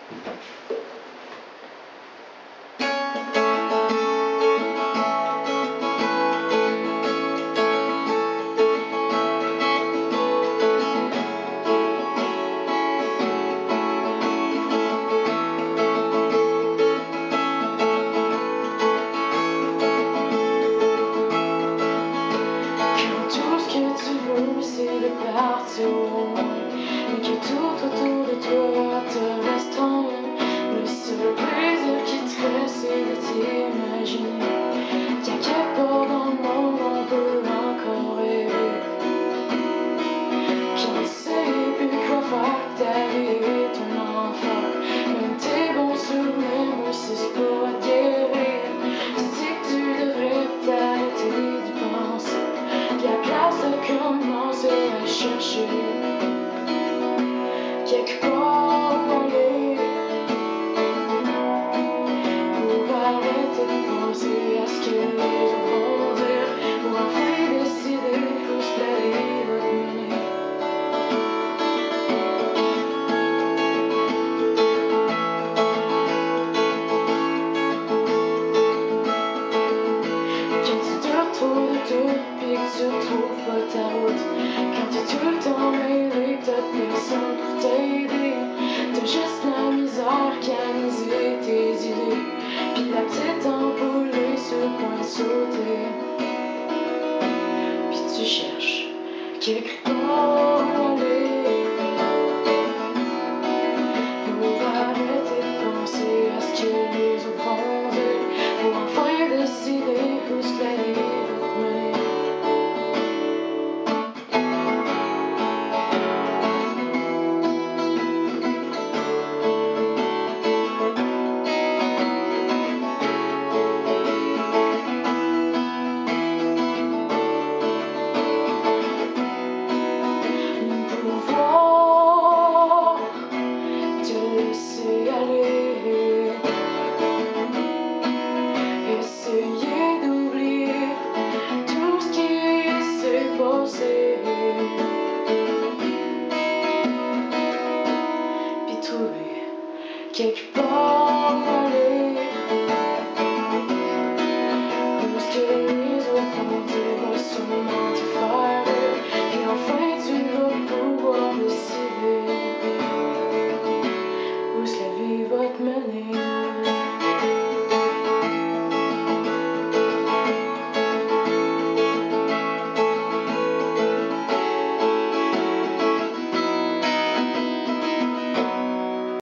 Tout ce que tu veux, c'est de partir au loin, mais que tout autour de toi te restreint. Le seul plaisir qui te reste, c'est de t'imaginer qu'à quelque part dans le monde, on peut encore rêver. Puis on ne sait plus quoi faire, que ta vie est un enfer. Même tes bons souvenirs ne réussissent pas à te guérir. Tu dis que tu devrais t'arrêter d'y penser, puis à place de commencer à chercher quelque part où aller, pour arrêter de penser à ce que les autres vont dire, pour enfin décider où ce que la vie va te mener. Quand tu te retrouves de tout pis que tu retrouves pas ta route, quand t'es tout le temps mêlé que t'as personne pour t'aider, t'as juste la misère qui canaliser tes idées, pis la petite ampoule est sur le point de sauter, pis tu cherches quelque part où aller, pour arrêter de penser à ce que les autres vont dire, pour enfin décider où ce que la vie va te mener. Pouvoir te laisser aller, essayer d'oublier tout ce qui s'est passé, puis trouver quelque part